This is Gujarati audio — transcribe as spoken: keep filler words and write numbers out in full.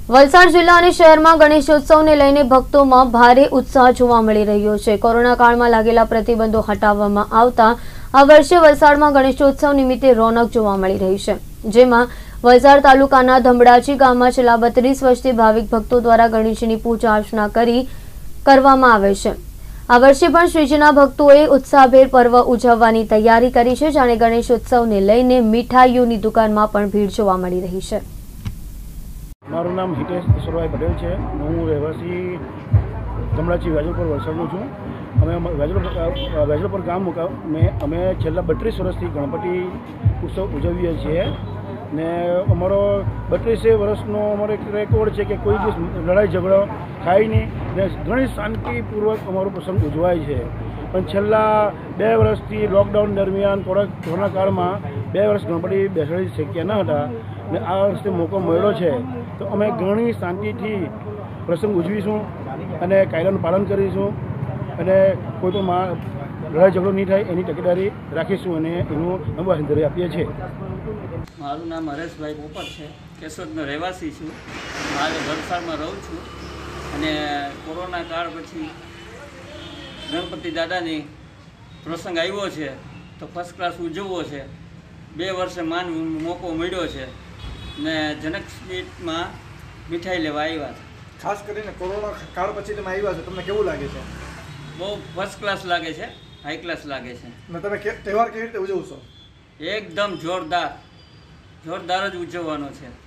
વલસાડ જિલ્લા અને શહેરમાં ગણેશોત્સવને લઈને ભક્તોમાં ભારે ઉત્સાહ જોવા મળી રહ્યો છે। કોરોના કાળમાં લાગેલા પ્રતિબંધો હટાવવામાં આવતા આ વર્ષે વલસાડમાં ગણેશોત્સવ નિમિત્તે રોનક જોવા મળી રહી છે, જેમાં વલસાડ તાલુકાના ધંબડાચી ગામમાં છેલ્લા બત્રીસ વર્ષથી ભાવિક ભક્તો દ્વારા ગણેશજીની પૂજા અર્ચના કરી કરવામાં આવે છે। આ વર્ષે પણ શ્રીજીના ભક્તોએ ઉત્સાહભેર પર્વ ઉજવવાની તૈયારી કરી છે, જાણે ગણેશોત્સવને લઈને મીઠાઈઓની દુકાનમાં પણ ભીડ જોવા મળી રહી છે। મારું નામ હિતેશ ઈશ્વરભાઈ પટેલ છે। હું રહેવાસી ધમડાચી વેજલપુર વલસાડનો છું। અમે વેજલપુર વેજલપુર ગામ મેં અમે છેલ્લા બત્રીસ વર્ષથી ગણપતિ ઉત્સવ ઉજવીએ છીએ ને અમારો બત્રીસે વર્ષનો અમારો એક રેકોર્ડ છે કે કોઈ દિવસ લડાઈ ઝઘડો થાય નહીં ને ઘણી શાંતિપૂર્વક અમારો પ્રસંગ ઉજવાય છે। પણ છેલ્લા બે વર્ષથી લોકડાઉન દરમિયાન કોરોના કાળમાં બે વર્ષ ગણપતિ બેસાડી શક્યા ન હતા ને આ વર્ષે મોકો મળ્યો છે તો અમે ઘણી શાંતિથી પ્રસંગ ઉજવીશું અને કાયદાનું પાલન કરીશું અને કોઈ પણ લડાઈ ઝઘડો નહીં થાય એની તકેદારી રાખીશું અને એનું અમે બાંહેધરી આપીએ છીએ। મારું નામ હરેશભાઈ પોપટ છે, કેશોદનો રહેવાસી છું। હાલ વલસાડમાં રહું છું અને કોરોના કાળ પછી ગણપતિ દાદાની પ્રસંગ આવ્યો છે તો ફર્સ્ટ ક્લાસ ઉજવવો છે। બે વર્ષે માન મોકો મળ્યો છે ને જનક સ્વીટમાં મીઠાઈ લેવા આવ્યા છે। ખાસ કરીને કોરોના કાળ પછી તમે આવ્યા છો, તમને કેવું લાગે છે? બહુ ફર્સ્ટ ક્લાસ લાગે છે, હાઈ ક્લાસ લાગે છે। ને તમે તહેવાર કેવી રીતે ઉજવશો? એકદમ જોરદાર જોરદાર જ ઉજવવાનો છે।